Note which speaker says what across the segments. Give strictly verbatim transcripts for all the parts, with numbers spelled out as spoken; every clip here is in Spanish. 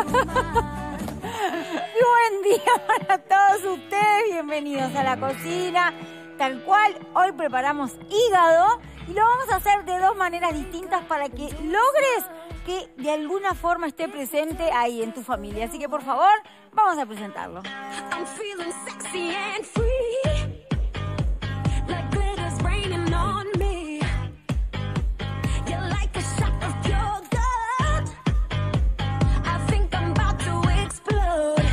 Speaker 1: Buen día para todos ustedes, bienvenidos a la cocina. Tal cual, hoy preparamos hígado y lo vamos a hacer de dos maneras distintas para que logres que de alguna forma esté presente ahí en tu familia. Así que por favor, vamos a presentarlo. I'm feeling sexy and free. Like glitter's raining on me. You're like a shot of pure gold. I think I'm about to explode.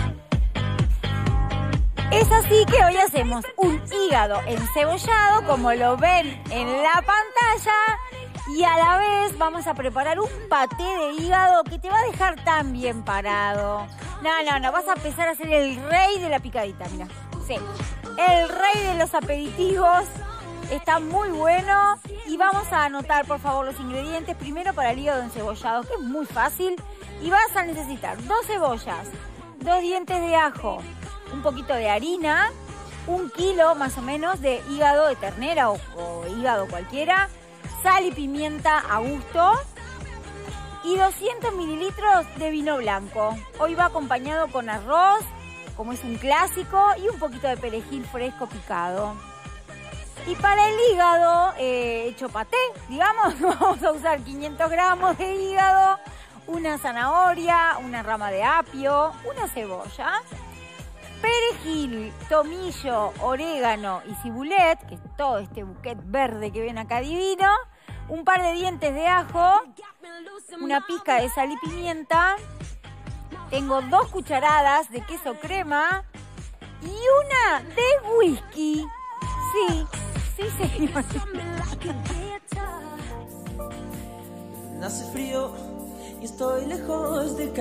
Speaker 1: Es así que hoy hacemos un hígado encebollado, como lo ven en la pantalla. Y a la vez vamos a preparar un paté de hígado que te va a dejar tan bien parado. No, no, no, vas a empezar a ser el rey de la picadita, mira. Sí, el rey de los aperitivos. Está muy bueno. Y vamos a anotar, por favor, los ingredientes. Primero para el hígado encebollado, que es muy fácil. Y vas a necesitar dos cebollas, dos dientes de ajo, un poquito de harina, un kilo más o menos de hígado de ternera o, o hígado cualquiera, sal y pimienta a gusto y doscientos mililitros de vino blanco. Hoy va acompañado con arroz, como es un clásico, y un poquito de perejil fresco picado. Y para el hígado eh, hecho paté, digamos, vamos a usar quinientos gramos de hígado, una zanahoria, una rama de apio, una cebolla, perejil, tomillo, orégano y cibulet, que es todo este buquet verde que ven acá divino, un par de dientes de ajo, una pizca de sal y pimienta, tengo dos cucharadas de queso crema y una de whisky. Sí, sí señor.
Speaker 2: Hace frío y estoy lejos de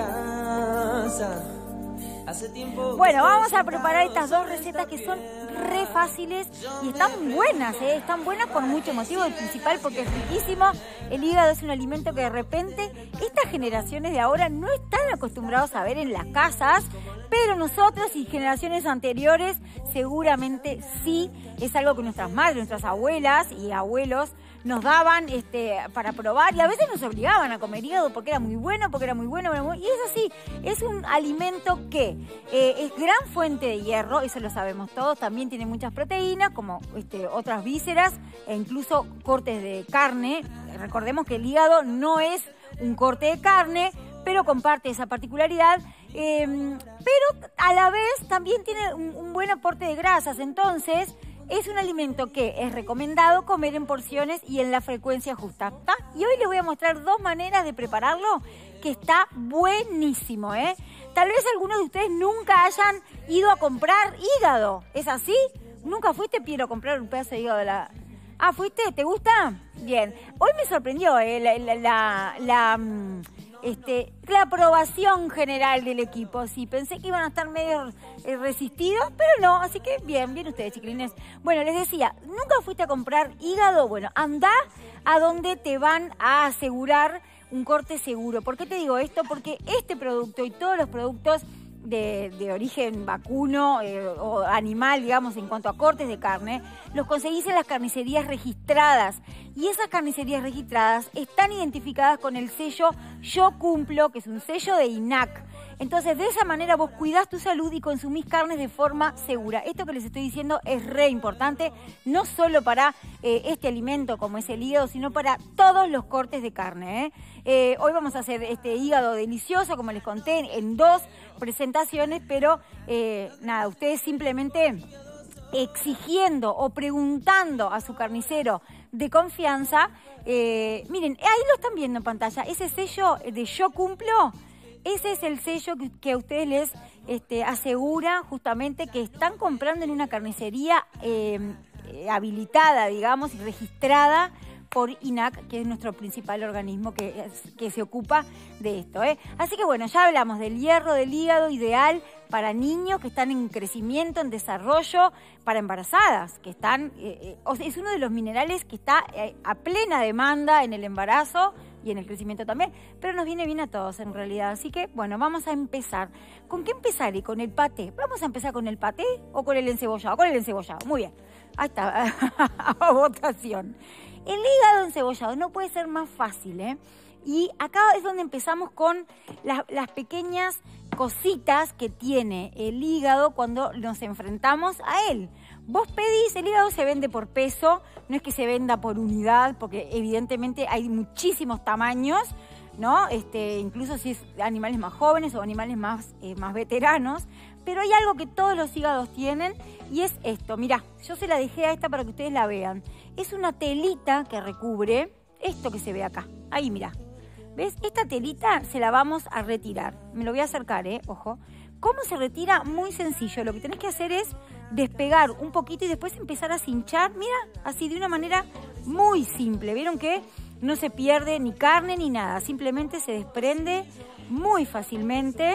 Speaker 2: casa. Hace tiempo.
Speaker 1: Bueno, vamos a preparar estas dos recetas que son re fáciles y están buenas, ¿eh? Están buenas con mucho motivo, el principal porque es riquísimo. El hígado es un alimento que de repente estas generaciones de ahora no están acostumbrados a ver en las casas, pero nosotros y generaciones anteriores seguramente sí. Es algo que nuestras madres, nuestras abuelas y abuelos nos daban este, para probar y a veces nos obligaban a comer hígado porque era muy bueno, porque era muy bueno. Era muy... Y es así, es un alimento que eh, es gran fuente de hierro, eso lo sabemos todos. También tiene muchas proteínas, como este, otras vísceras e incluso cortes de carne. Recordemos que el hígado no es un corte de carne, pero comparte esa particularidad. Eh, pero a la vez también tiene un, un buen aporte de grasas, entonces es un alimento que es recomendado comer en porciones y en la frecuencia justa, ¿tá? Y hoy les voy a mostrar dos maneras de prepararlo que está buenísimo, ¿eh? Tal vez algunos de ustedes nunca hayan ido a comprar hígado, ¿es así? ¿Nunca fuiste, Piero, a comprar un pedazo de hígado de la... Ah, ¿fuiste? ¿Te gusta? Bien. Hoy me sorprendió, ¿eh? La... la, la, la Este, la aprobación general del equipo. Sí, pensé que iban a estar medio eh, resistidos, pero no, así que bien, bien ustedes, chiquilines. Bueno, les decía, ¿nunca fuiste a comprar hígado? Bueno, anda a donde te van a asegurar un corte seguro. ¿Por qué te digo esto? Porque este producto y todos los productos de, de origen vacuno eh, o animal, digamos, en cuanto a cortes de carne, los conseguís en las carnicerías registradas. Y esas carnicerías registradas están identificadas con el sello Yo Cumplo, que es un sello de I N A C. Entonces, de esa manera vos cuidás tu salud y consumís carnes de forma segura. Esto que les estoy diciendo es re importante, no solo para eh, este alimento como es el hígado, sino para todos los cortes de carne, ¿eh? Eh, hoy vamos a hacer este hígado delicioso, como les conté, en dos presentaciones, pero eh, nada, ustedes simplemente exigiendo o preguntando a su carnicero de confianza, eh, miren, ahí lo están viendo en pantalla, ese sello de Yo Cumplo. Ese es el sello que, que a ustedes les este, asegura justamente que están comprando en una carnicería eh, eh, habilitada, digamos, y registrada por I N A C, que es nuestro principal organismo que, que se ocupa de esto, ¿eh? Así que bueno, ya hablamos del hierro, del hígado, ideal para niños que están en crecimiento, en desarrollo, para embarazadas, que están, eh, eh, es uno de los minerales que está eh, a plena demanda en el embarazo y en el crecimiento también, pero nos viene bien a todos en realidad. Así que, bueno, vamos a empezar. ¿Con qué empezaré? ¿Con el paté? ¿Vamos a empezar con el paté o con el encebollado? Con el encebollado, muy bien. Ahí está, a votación. El hígado encebollado no puede ser más fácil, ¿eh? Y acá es donde empezamos con las, las pequeñas cositas que tiene el hígado cuando nos enfrentamos a él. Vos pedís, el hígado se vende por peso, no es que se venda por unidad, porque evidentemente hay muchísimos tamaños, ¿no? Este, incluso si es animales más jóvenes o animales más, eh, más veteranos. Pero hay algo que todos los hígados tienen y es esto. Mirá, yo se la dejé a esta para que ustedes la vean. Es una telita que recubre esto que se ve acá. Ahí, mirá. ¿Ves? Esta telita se la vamos a retirar. Me lo voy a acercar, ¿eh? Ojo. ¿Cómo se retira? Muy sencillo. Lo que tenés que hacer es despegar un poquito y después empezar a cinchar. Mira, así de una manera muy simple. ¿Vieron que no se pierde ni carne ni nada? Simplemente se desprende muy fácilmente.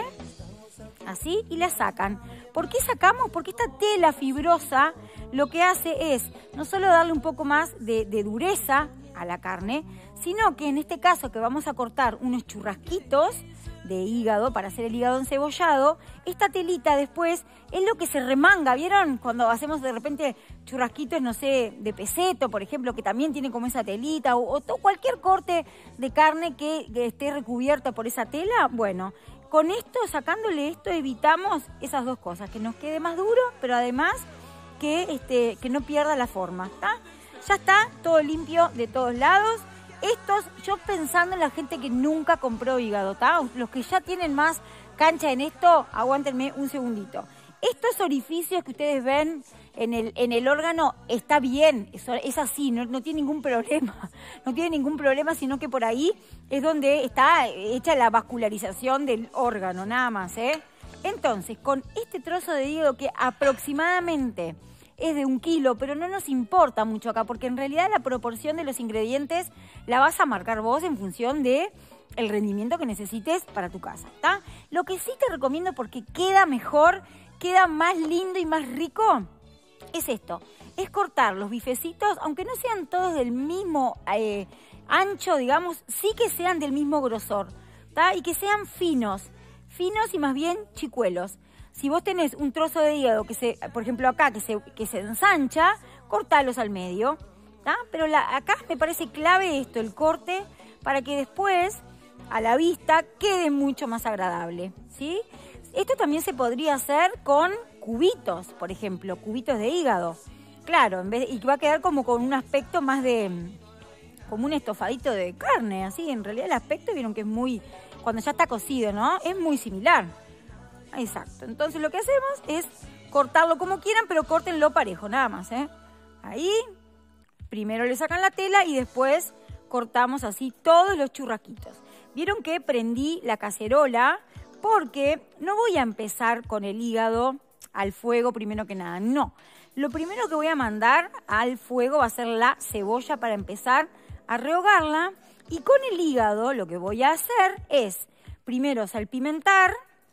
Speaker 1: Así, y la sacan. ¿Por qué sacamos? Porque esta tela fibrosa lo que hace es no solo darle un poco más de, de dureza a la carne, sino que en este caso que vamos a cortar unos churrasquitos de hígado para hacer el hígado encebollado, esta telita después es lo que se remanga. ¿Vieron? Cuando hacemos de repente churrasquitos, no sé, de peseto, por ejemplo, que también tiene como esa telita, o, o cualquier corte de carne que, que esté recubierta por esa tela. Bueno, con esto, sacándole esto, evitamos esas dos cosas, que nos quede más duro, pero además que, este, que no pierda la forma, ¿está? Ya está todo limpio de todos lados. Estos, yo pensando en la gente que nunca compró hígado, ¿está? Los que ya tienen más cancha en esto, aguántenme un segundito. Estos orificios que ustedes ven en el, en el órgano está bien, es, es así, no, no tiene ningún problema, no tiene ningún problema, sino que por ahí es donde está hecha la vascularización del órgano, nada más, ¿eh? Entonces, con este trozo de hígado que aproximadamente es de un kilo, pero no nos importa mucho acá, porque en realidad la proporción de los ingredientes la vas a marcar vos en función de el rendimiento que necesites para tu casa, ¿está? Lo que sí te recomiendo, porque queda mejor, queda más lindo y más rico, es esto, es cortar los bifecitos, aunque no sean todos del mismo eh, ancho, digamos, sí que sean del mismo grosor, ¿tá? Y que sean finos, finos y más bien chicuelos. Si vos tenés un trozo de hígado, que se, por ejemplo acá, que se, que se ensancha, cortalos al medio, ¿tá? Pero la, acá me parece clave esto, el corte, para que después, a la vista, quede mucho más agradable, ¿sí? Esto también se podría hacer con cubitos, por ejemplo, cubitos de hígado. Claro, en vez de, y va a quedar como con un aspecto más de, como un estofadito de carne, así. En realidad el aspecto, vieron que es muy, cuando ya está cocido, ¿no? Es muy similar. Exacto. Entonces lo que hacemos es cortarlo como quieran, pero córtenlo parejo, nada más, ¿eh? Ahí, primero le sacan la tela y después cortamos así todos los churrasquitos. Vieron que prendí la cacerola porque no voy a empezar con el hígado al fuego primero que nada, no. Lo primero que voy a mandar al fuego va a ser la cebolla para empezar a rehogarla. Y con el hígado lo que voy a hacer es primero salpimentar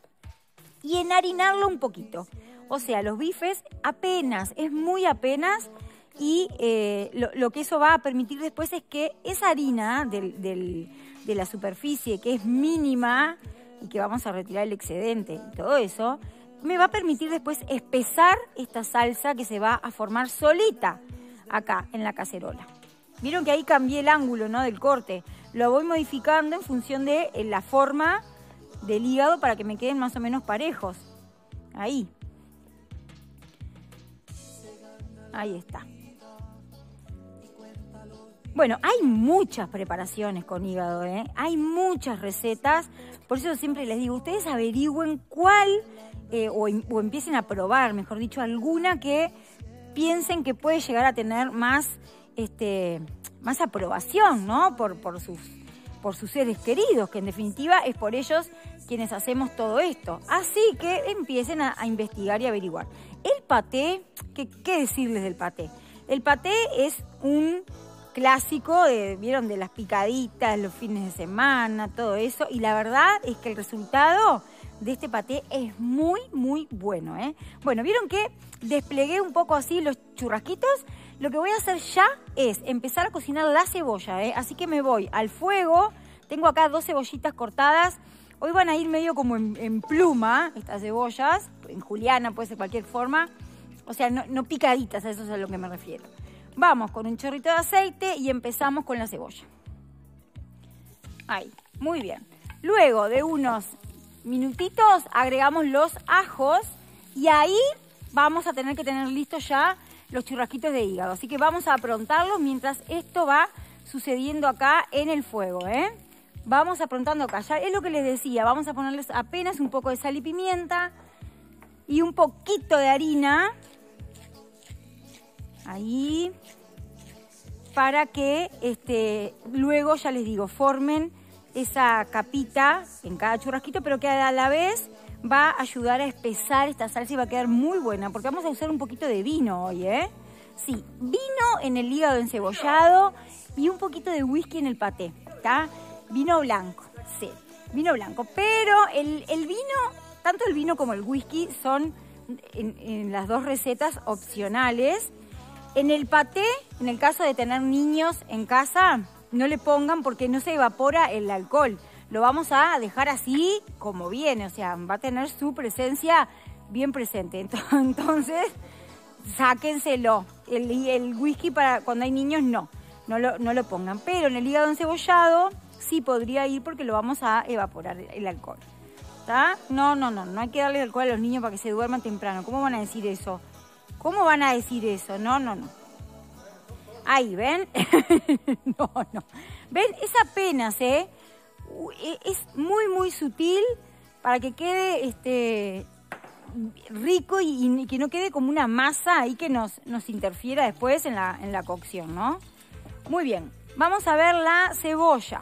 Speaker 1: y enharinarlo un poquito. O sea, los bifes apenas, es muy apenas, y eh, lo, lo que eso va a permitir después es que esa harina del, del, de la superficie, que es mínima y que vamos a retirar el excedente y todo eso, me va a permitir después espesar esta salsa que se va a formar solita acá en la cacerola. Vieron que ahí cambié el ángulo, ¿no?, del corte. Lo voy modificando en función de la forma del hígado para que me queden más o menos parejos. Ahí. Ahí está. Bueno, hay muchas preparaciones con hígado, ¿eh? Hay muchas recetas. Por eso siempre les digo, ustedes averigüen cuál, eh, o, o empiecen a probar, mejor dicho, alguna que piensen que puede llegar a tener más, este, más aprobación, ¿no? Por, por sus... por sus seres queridos, que en definitiva es por ellos quienes hacemos todo esto. Así que empiecen a, a investigar y averiguar. El paté, ¿qué, qué decirles del paté? El paté es un clásico, de, vieron, de las picaditas, los fines de semana, todo eso, y la verdad es que el resultado de este paté es muy, muy bueno, ¿eh? Bueno, vieron que desplegué un poco así los churrasquitos. Lo que voy a hacer ya es empezar a cocinar la cebolla, ¿eh? Así que me voy al fuego. Tengo acá dos cebollitas cortadas. Hoy van a ir medio como en, en pluma estas cebollas, en juliana, puede ser cualquier forma. O sea, no, no picaditas, a eso es a lo que me refiero. Vamos con un chorrito de aceite y empezamos con la cebolla. Ahí, muy bien. Luego de unos minutitos agregamos los ajos y ahí vamos a tener que tener listos ya los churrasquitos de hígado. Así que vamos a aprontarlos mientras esto va sucediendo acá en el fuego, ¿eh? Vamos aprontando acá. Ya es lo que les decía, vamos a ponerles apenas un poco de sal y pimienta y un poquito de harina. Ahí. Para que este, luego, ya les digo, formen esa capita en cada churrasquito, pero que a la vez va a ayudar a espesar esta salsa y va a quedar muy buena, porque vamos a usar un poquito de vino hoy, ¿eh? Sí, vino en el hígado encebollado y un poquito de whisky en el paté, ¿está? Vino blanco, sí, vino blanco. Pero el, el vino, tanto el vino como el whisky son en, en las dos recetas opcionales. En el paté, en el caso de tener niños en casa, no le pongan porque no se evapora el alcohol. Lo vamos a dejar así como viene, o sea, va a tener su presencia bien presente. Entonces, sáquenselo. El, el whisky para cuando hay niños no, no lo, no lo pongan. Pero en el hígado encebollado sí podría ir porque lo vamos a evaporar el alcohol. ¿Está? No, no, no, no hay que darle alcohol a los niños para que se duerman temprano. ¿Cómo van a decir eso? ¿Cómo van a decir eso? No, no, no. Ahí, ¿ven? No, no. ¿Ven? Es apenas, ¿eh? Es muy, muy sutil para que quede este, rico y, y que no quede como una masa ahí que nos, nos interfiera después en la, en la cocción, ¿no? Muy bien. Vamos a ver la cebolla.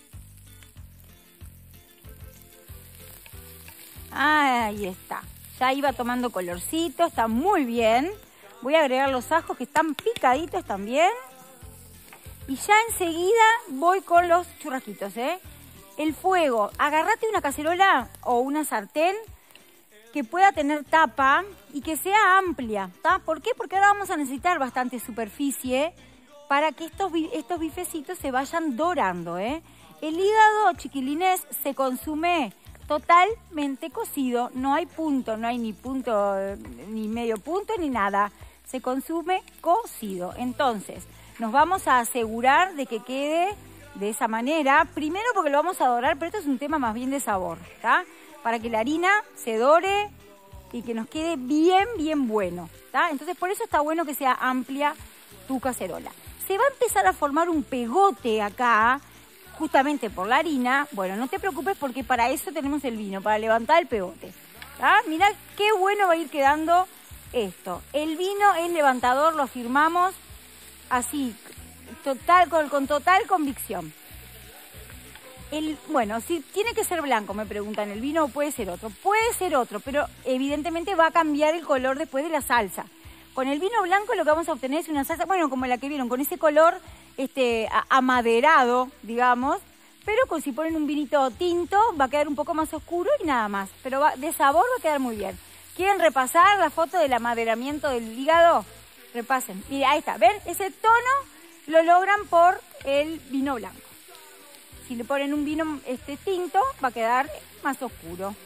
Speaker 1: Ahí está. Ya iba tomando colorcito, está muy bien. Voy a agregar los ajos que están picaditos también. Y ya enseguida voy con los churrasquitos, ¿eh? El fuego, agárrate una cacerola o una sartén que pueda tener tapa y que sea amplia, ¿tá? ¿Por qué? Porque ahora vamos a necesitar bastante superficie para que estos, estos bifecitos se vayan dorando, ¿eh? El hígado, chiquilines, se consume totalmente cocido, no hay punto, no hay ni punto, ni medio punto, ni nada. Se consume cocido. Entonces, nos vamos a asegurar de que quede de esa manera. Primero porque lo vamos a dorar, pero esto es un tema más bien de sabor, ¿tá? Para que la harina se dore y que nos quede bien, bien bueno, ¿tá? Entonces, por eso está bueno que sea amplia tu cacerola. Se va a empezar a formar un pegote acá, justamente por la harina. Bueno, no te preocupes porque para eso tenemos el vino, para levantar el pegote. ¿Ah? Mirá qué bueno va a ir quedando esto. El vino es levantador, lo afirmamos así, total, con, con total convicción. El, bueno, si tiene que ser blanco, me preguntan, ¿el vino o puede ser otro? Puede ser otro, pero evidentemente va a cambiar el color después de la salsa. Con el vino blanco lo que vamos a obtener es una salsa, bueno, como la que vieron, con ese color este, amaderado, digamos, pero con, si ponen un vinito tinto va a quedar un poco más oscuro y nada más, pero va, de sabor va a quedar muy bien. ¿Quieren repasar la foto del amaderamiento del hígado? Repasen. Mire, ahí está, ¿ven? Ese tono lo logran por el vino blanco. Si le ponen un vino este, tinto, va a quedar más oscuro.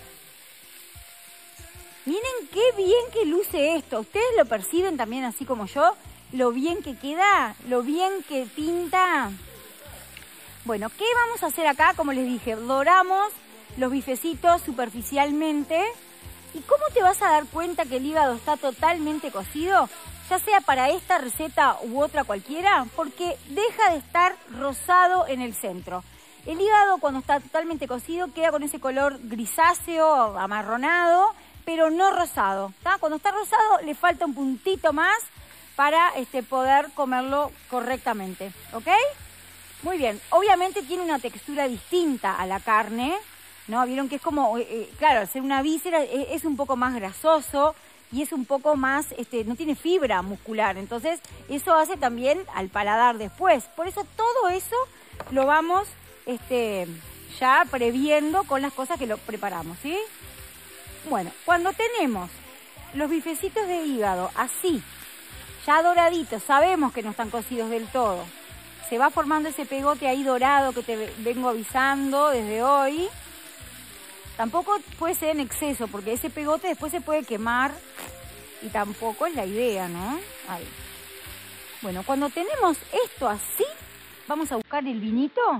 Speaker 1: Miren qué bien que luce esto. ¿Ustedes lo perciben también así como yo? Lo bien que queda, lo bien que pinta. Bueno, ¿qué vamos a hacer acá? Como les dije, doramos los bifecitos superficialmente. ¿Y cómo te vas a dar cuenta que el hígado está totalmente cocido? Ya sea para esta receta u otra cualquiera, porque deja de estar rosado en el centro. El hígado cuando está totalmente cocido queda con ese color grisáceo, amarronado, pero no rosado, ¿tá? Cuando está rosado le falta un puntito más para este, poder comerlo correctamente, ¿ok? Muy bien, obviamente tiene una textura distinta a la carne, ¿no? Vieron que es como, eh, claro, al ser una víscera es, es un poco más grasoso y es un poco más, este, no tiene fibra muscular, entonces eso hace también al paladar después. Por eso todo eso lo vamos este, ya previendo con las cosas que lo preparamos, ¿sí? Bueno, cuando tenemos los bifecitos de hígado así, ya doraditos, sabemos que no están cocidos del todo. Se va formando ese pegote ahí dorado que te vengo avisando desde hoy. Tampoco puede ser en exceso, porque ese pegote después se puede quemar y tampoco es la idea, ¿no? Ahí. Bueno, cuando tenemos esto así, vamos a buscar el vinito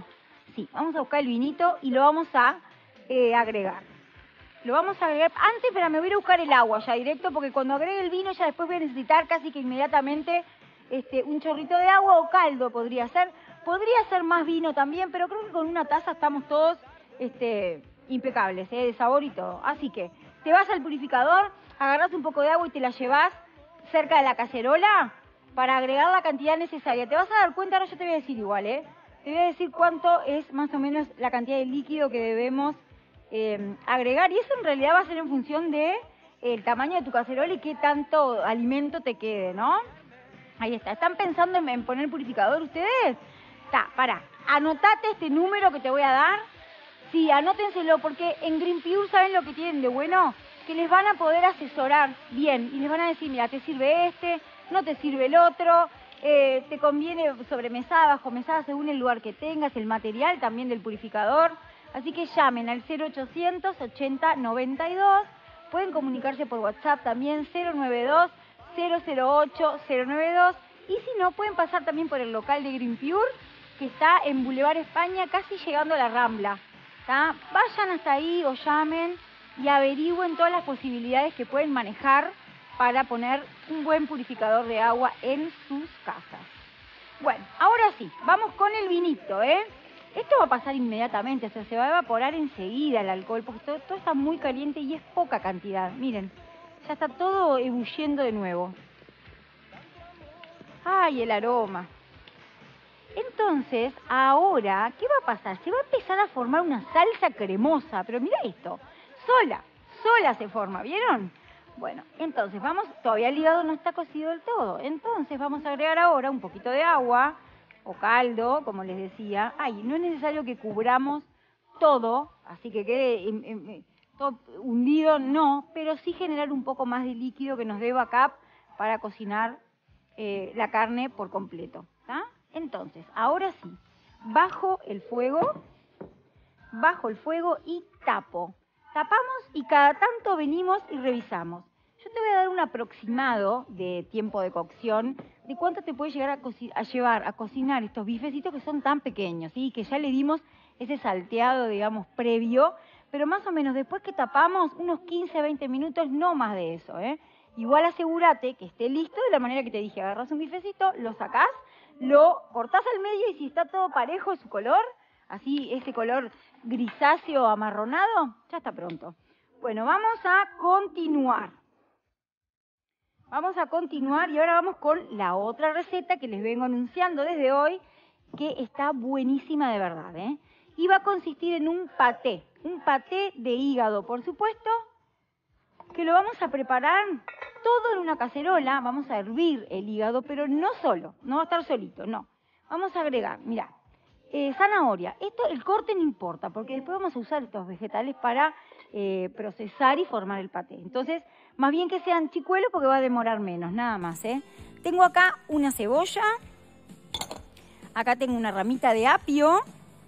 Speaker 1: Sí, vamos a buscar el vinito y lo vamos a eh, agregar. Lo vamos a agregar antes, pero me voy a ir a buscar el agua ya directo, porque cuando agregue el vino ya después voy a necesitar casi que inmediatamente este, un chorrito de agua o caldo podría ser. Podría ser más vino también, pero creo que con una taza estamos todos este, impecables, ¿eh? De sabor y todo. Así que te vas al purificador, agarras un poco de agua y te la llevas cerca de la cacerola para agregar la cantidad necesaria. Te vas a dar cuenta, ahora yo te voy a decir igual, ¿eh? Te voy a decir cuánto es más o menos la cantidad de líquido que debemos eh, agregar. Y eso en realidad va a ser en función de eh, el tamaño de tu cacerola y qué tanto alimento te quede, ¿no? Ahí está. ¿Están pensando en, en poner purificador ustedes? Está, pará. Anotate este número que te voy a dar. Sí, anótenselo, porque en Green Pure, ¿saben lo que tienen de bueno? Que les van a poder asesorar bien y les van a decir, mira, te sirve este, no te sirve el otro, eh, te conviene sobremesada, bajomesada, según el lugar que tengas, el material también del purificador. Así que llamen al cero ochocientos ochenta noventa y dos, pueden comunicarse por WhatsApp también cero noventa y dos cero cero ocho cero noventa y dos, y si no, pueden pasar también por el local de Green Pure, que está en Boulevard España, casi llegando a la Rambla. ¿Tá? Vayan hasta ahí o llamen y averigüen todas las posibilidades que pueden manejar para poner un buen purificador de agua en sus casas. Bueno, ahora sí, vamos con el vinito, ¿eh? Esto va a pasar inmediatamente, o sea, se va a evaporar enseguida el alcohol, porque todo, todo está muy caliente y es poca cantidad. Miren, ya está todo ebulliendo de nuevo. ¡Ay, el aroma! Entonces, ahora, ¿qué va a pasar? Se va a empezar a formar una salsa cremosa, pero mira esto, sola, sola se forma, ¿vieron? Bueno, entonces vamos, todavía el hígado no está cocido del todo, entonces vamos a agregar ahora un poquito de agua o caldo, como les decía. Ay, no es necesario que cubramos todo, así que quede en, en, en, todo hundido, no, pero sí generar un poco más de líquido que nos dé backup para cocinar eh, la carne por completo, ¿está? Entonces, ahora sí, bajo el fuego, bajo el fuego y tapo. Tapamos y cada tanto venimos y revisamos. Yo te voy a dar un aproximado de tiempo de cocción, de cuánto te puede llegar a, a llevar a cocinar estos bifecitos que son tan pequeños, ¿sí? Que ya le dimos ese salteado, digamos, previo, pero más o menos después que tapamos, unos quince a veinte minutos, no más de eso, ¿eh? Igual asegúrate que esté listo de la manera que te dije. Agarrás un bifecito, lo sacás, lo cortás al medio y si está todo parejo de su color, así ese color grisáceo amarronado, ya está pronto. Bueno, vamos a continuar. Vamos a continuar y ahora vamos con la otra receta que les vengo anunciando desde hoy, que está buenísima de verdad, ¿eh? Y va a consistir en un paté, un paté de hígado, por supuesto, que lo vamos a preparar todo en una cacerola. Vamos a hervir el hígado, pero no solo, no va a estar solito, no. Vamos a agregar, mirá, eh, zanahoria. Esto, el corte no importa, porque después vamos a usar estos vegetales para eh, procesar y formar el paté. Entonces, más bien que sean chicuelos porque va a demorar menos, nada más, ¿eh? Tengo acá una cebolla, acá tengo una ramita de apio,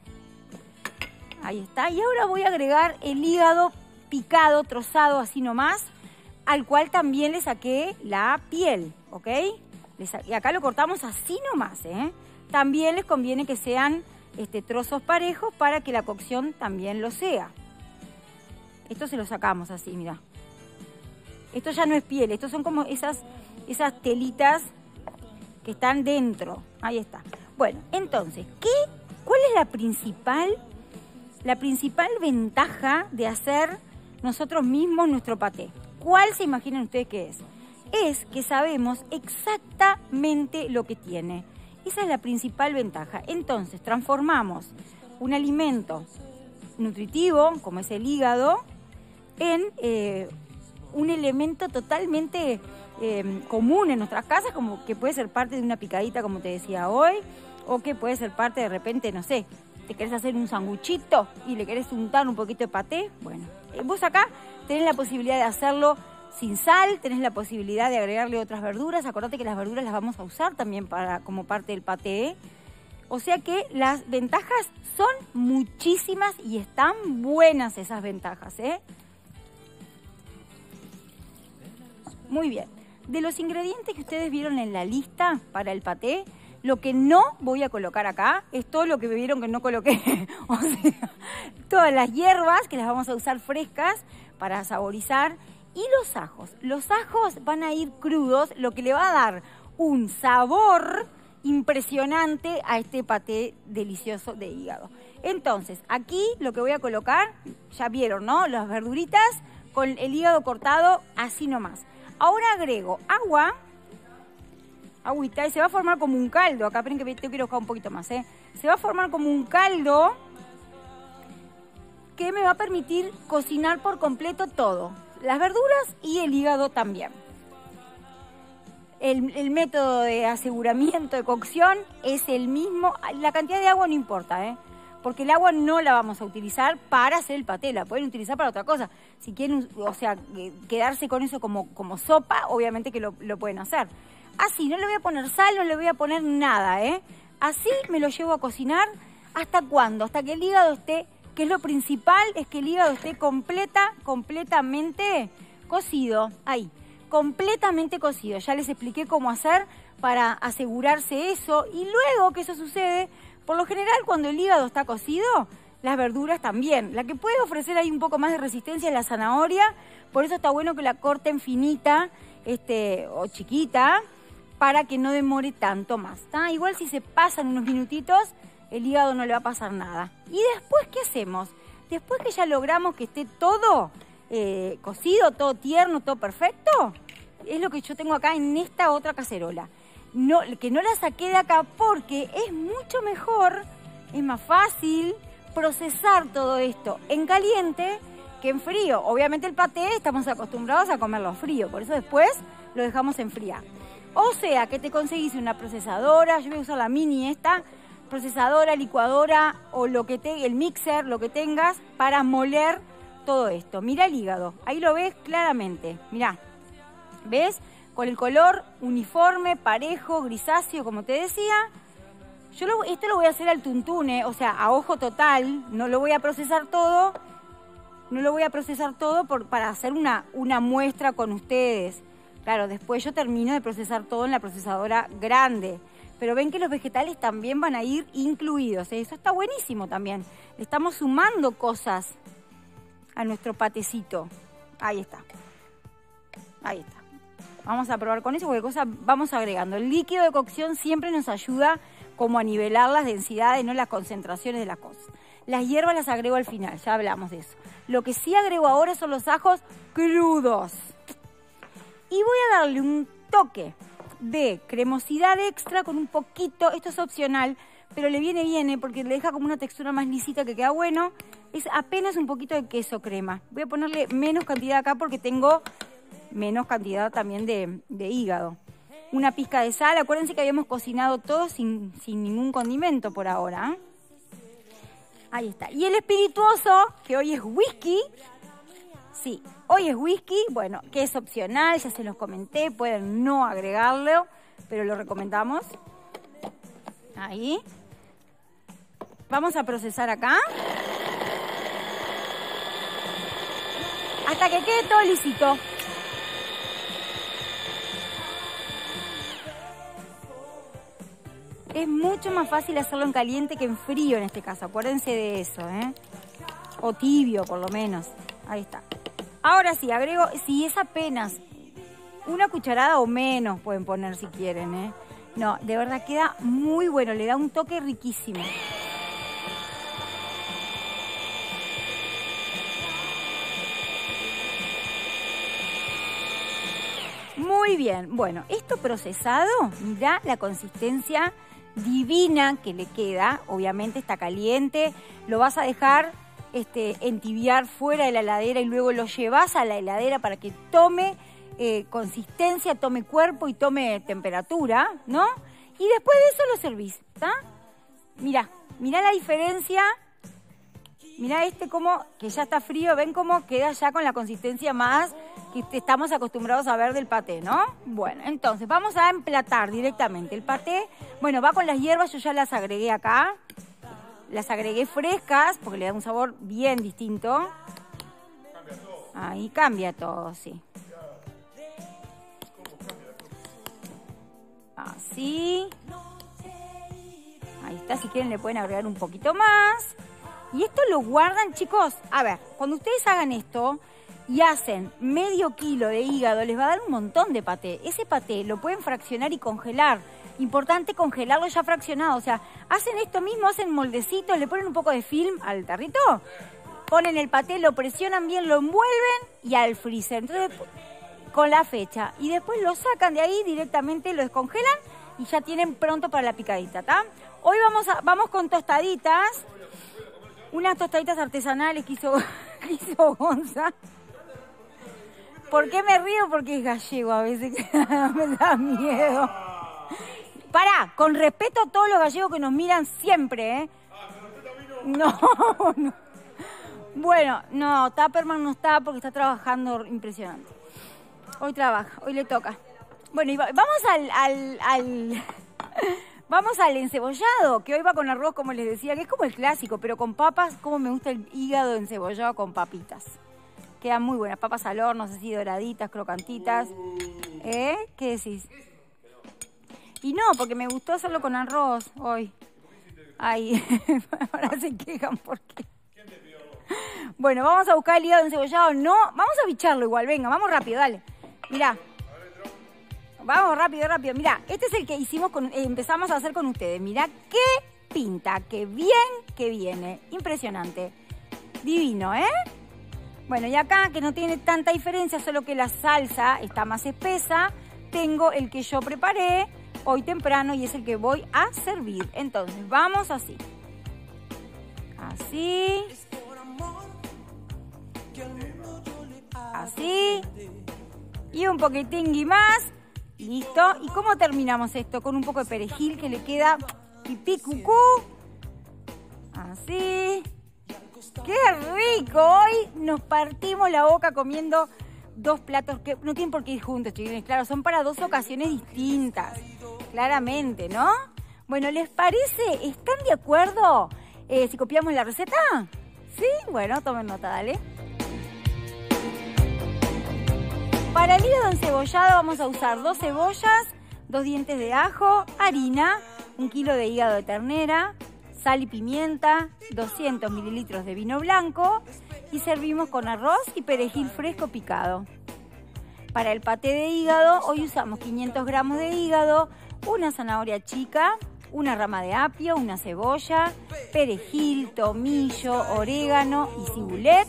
Speaker 1: ahí está. Y ahora voy a agregar el hígado picado, trozado así nomás, al cual también le saqué la piel, ¿ok? Y acá lo cortamos así nomás, ¿eh? También les conviene que sean este, trozos parejos para que la cocción también lo sea. Esto se lo sacamos así, mira. Esto ya no es piel, estos son como esas, esas telitas que están dentro. Ahí está. Bueno, entonces, ¿qué, ¿cuál es la principal, la principal ventaja de hacer nosotros mismos nuestro paté? ¿Cuál se imaginan ustedes que es? Es que sabemos exactamente lo que tiene. Esa es la principal ventaja. Entonces, transformamos un alimento nutritivo, como es el hígado, en eh, un elemento totalmente eh, común en nuestras casas, como que puede ser parte de una picadita, como te decía hoy, o que puede ser parte de repente, no sé, te querés hacer un sanguchito y le querés untar un poquito de paté. Bueno, vos acá tenés la posibilidad de hacerlo sin sal, tenés la posibilidad de agregarle otras verduras. Acordate que las verduras las vamos a usar también para, como parte del paté. O sea que las ventajas son muchísimas y están buenas esas ventajas, ¿eh? Muy bien. De los ingredientes que ustedes vieron en la lista para el paté, Lo que no voy a colocar acá es todo lo que me vieron que no coloqué. O sea, todas las hierbas que las vamos a usar frescas para saborizar. Y los ajos. Los ajos van a ir crudos, lo que le va a dar un sabor impresionante a este paté delicioso de hígado. Entonces, aquí lo que voy a colocar, ya vieron, ¿no? Las verduritas con el hígado cortado, así nomás. Ahora agrego agua, agüita, y se va a formar como un caldo. Acá, esperen que te quiero buscar un poquito más, ¿eh? Se va a formar como un caldo que me va a permitir cocinar por completo todo. Las verduras y el hígado también. El, el método de aseguramiento de cocción es el mismo. La cantidad de agua no importa, ¿eh? Porque el agua no la vamos a utilizar para hacer el paté, la pueden utilizar para otra cosa. Si quieren, o sea, quedarse con eso como, como sopa, obviamente que lo, lo pueden hacer. Así, no le voy a poner sal, no le voy a poner nada, ¿eh? Así me lo llevo a cocinar. ¿Hasta cuándo? Hasta que el hígado esté, que es lo principal, es que el hígado esté completa, completamente cocido. Ahí, completamente cocido. Ya les expliqué cómo hacer para asegurarse eso. Y luego que eso sucede, por lo general cuando el hígado está cocido, las verduras también. La que puede ofrecer ahí un poco más de resistencia es la zanahoria. Por eso está bueno que la corten finita este, o chiquita, para que no demore tanto más. ¿Tá? Igual si se pasan unos minutitos, el hígado no le va a pasar nada. ¿Y después qué hacemos? Después que ya logramos que esté todo eh, cocido, todo tierno, todo perfecto, es lo que yo tengo acá en esta otra cacerola. No, que no la saqué de acá porque es mucho mejor, es más fácil procesar todo esto en caliente que en frío. Obviamente el paté estamos acostumbrados a comerlo frío, por eso después lo dejamos enfriar. O sea, que te conseguís una procesadora, yo voy a usar la mini esta, procesadora, licuadora o lo que te, el mixer, lo que tengas para moler todo esto. Mira el hígado, ahí lo ves claramente, mirá, ¿ves? Con el color uniforme, parejo, grisáceo, como te decía. Yo lo, esto lo voy a hacer al tuntune, o sea, a ojo total, no lo voy a procesar todo, no lo voy a procesar todo por, para hacer una, una muestra con ustedes. Claro, después yo termino de procesar todo en la procesadora grande. Pero ven que los vegetales también van a ir incluidos, ¿eh? Eso está buenísimo también. Le estamos sumando cosas a nuestro patecito. Ahí está. Ahí está. Vamos a probar con eso, porque cosa vamos agregando. El líquido de cocción siempre nos ayuda como a nivelar las densidades, no las concentraciones de las cosas. Las hierbas las agrego al final, ya hablamos de eso. Lo que sí agrego ahora son los ajos crudos. Y voy a darle un toque de cremosidad extra con un poquito, esto es opcional, pero le viene bien, ¿eh? Porque le deja como una textura más lisita que queda bueno. Es apenas un poquito de queso crema. Voy a ponerle menos cantidad acá porque tengo menos cantidad también de, de hígado. Una pizca de sal, acuérdense que habíamos cocinado todo sin, sin ningún condimento por ahora, ¿eh? Ahí está. Y el espirituoso, que hoy es whisky. Sí, hoy es whisky, bueno, que es opcional, ya se los comenté, pueden no agregarlo, pero lo recomendamos. Ahí. Vamos a procesar acá. Hasta que quede todo lisito. Es mucho más fácil hacerlo en caliente que en frío en este caso, acuérdense de eso, ¿eh? O tibio por lo menos. Ahí está. Ahora sí, agrego, si es apenas una cucharada o menos pueden poner si quieren, ¿eh? No, de verdad queda muy bueno, le da un toque riquísimo. Muy bien, bueno, esto procesado, mirá la consistencia divina que le queda, obviamente está caliente, lo vas a dejar este, entibiar fuera de la heladera y luego lo llevas a la heladera para que tome eh, consistencia, tome cuerpo y tome temperatura, ¿no? Y después de eso lo servís, ¿está? Mirá, mirá la diferencia, mirá este como que ya está frío, ven cómo queda ya con la consistencia más que estamos acostumbrados a ver del paté, ¿no? Bueno, entonces vamos a emplatar directamente el paté. Bueno, va con las hierbas, yo ya las agregué acá. Las agregué frescas porque le da un sabor bien distinto. Ahí cambia todo, sí. Así. Ahí está, si quieren le pueden agregar un poquito más. Y esto lo guardan, chicos. A ver, cuando ustedes hagan esto y hacen medio kilo de hígado, les va a dar un montón de paté. Ese paté lo pueden fraccionar y congelar. Importante congelarlo ya fraccionado. O sea, hacen esto mismo, hacen moldecitos, le ponen un poco de film al tarrito, ponen el paté, lo presionan bien, lo envuelven y al freezer. Entonces, con la fecha. Y después lo sacan de ahí, directamente lo descongelan y ya tienen pronto para la picadita, ¿tá? Hoy vamos, a, vamos con tostaditas. Unas tostaditas artesanales que hizo, que hizo Gonza. ¿Por qué me río? Porque es gallego a veces, me da miedo. Pará, con respeto a todos los gallegos que nos miran siempre, ¿eh? No, no. Bueno, no, Tupperman no está porque está trabajando impresionante. Hoy trabaja, hoy le toca. Bueno, y va, vamos al, al, al... Vamos al encebollado, que hoy va con arroz, como les decía, que es como el clásico, pero con papas, como me gusta el hígado encebollado con papitas. Quedan muy buenas, papas al horno, así doraditas, crocantitas. ¿Eh? ¿Qué decís? Y no, porque me gustó hacerlo con arroz hoy. Ay, ahora se quejan porque... Bueno, vamos a buscar el hígado encebollado. No, vamos a bicharlo igual, venga, vamos rápido, dale. Mirá. Vamos rápido, rápido. Mirá, este es el que hicimos con, eh, empezamos a hacer con ustedes. Mirá qué pinta, qué bien que viene. Impresionante. Divino, ¿eh? Bueno, y acá, que no tiene tanta diferencia, solo que la salsa está más espesa, tengo el que yo preparé hoy temprano y es el que voy a servir. Entonces, vamos así. Así. Así. Y un poquitín más. Listo. ¿Y cómo terminamos esto? Con un poco de perejil que le queda pipí cucú. Así. ¡Qué rico! Hoy nos partimos la boca comiendo dos platos que no tienen por qué ir juntos, chiquilines. Claro, son para dos ocasiones distintas. Claramente, ¿no? Bueno, ¿les parece? ¿Están de acuerdo eh, si copiamos la receta? ¿Sí? Bueno, tomen nota, dale. Para el hígado encebollado vamos a usar dos cebollas, dos dientes de ajo, harina, un kilo de hígado de ternera, sal y pimienta, doscientos mililitros de vino blanco y servimos con arroz y perejil fresco picado. Para el paté de hígado hoy usamos quinientos gramos de hígado, una zanahoria chica, una rama de apio, una cebolla, perejil, tomillo, orégano y cibulet,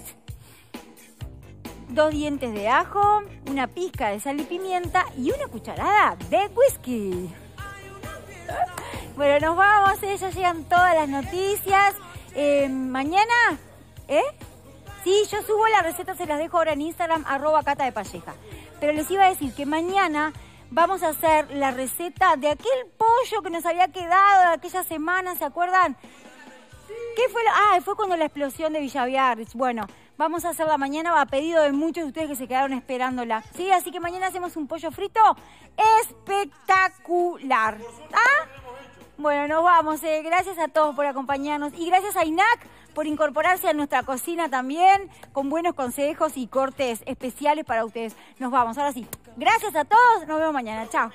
Speaker 1: dos dientes de ajo, una pizca de sal y pimienta y una cucharada de whisky. Bueno, nos vamos, ¿eh? Ya llegan todas las noticias. Eh, mañana, ¿eh? Sí, yo subo la receta, se las dejo ahora en Instagram, arroba Cata de Palleja. Pero les iba a decir que mañana vamos a hacer la receta de aquel pollo que nos había quedado de aquella semana, ¿se acuerdan? ¿Qué fue? Lo? Ah, fue cuando la explosión de Villa Biarritz. Bueno, vamos a hacerla mañana a pedido de muchos de ustedes que se quedaron esperándola. Sí, así que mañana hacemos un pollo frito espectacular. ¿Ah? Bueno, nos vamos. Eh. Gracias a todos por acompañarnos. Y gracias a I N A C por incorporarse a nuestra cocina también, con buenos consejos y cortes especiales para ustedes. Nos vamos, ahora sí. Gracias a todos. Nos vemos mañana. Chao.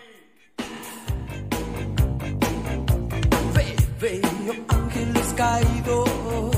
Speaker 2: Veo ángeles caídos